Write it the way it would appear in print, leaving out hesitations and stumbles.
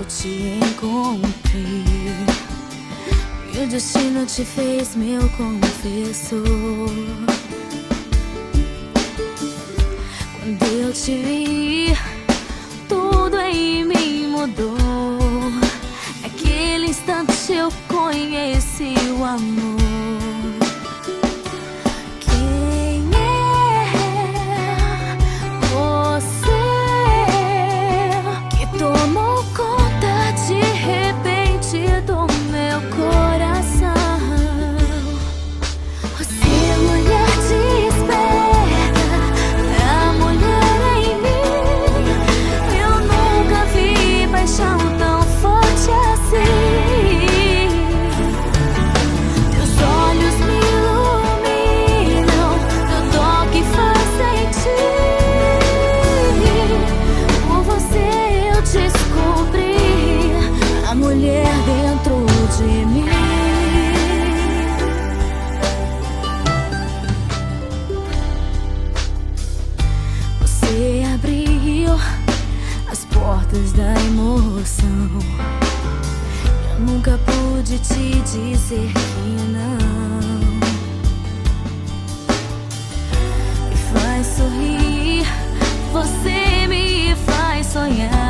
te encontrei e o destino te fez meu confessor. Quando eu te vi, tudo em mim mudou. Naquele instante eu conheci o amor. Quem é você que tomou conta de repente do meu coração? Você, mulher desperta, a mulher em mim. Eu nunca vi paixão tão forte assim. Teus olhos me iluminam, teu toque faz sentir. Por você eu descobri a mulher dentro de mim. Você abriu as portas da emoção. Eu nunca pude te dizer que não. Me faz sorrir, você me faz sonhar.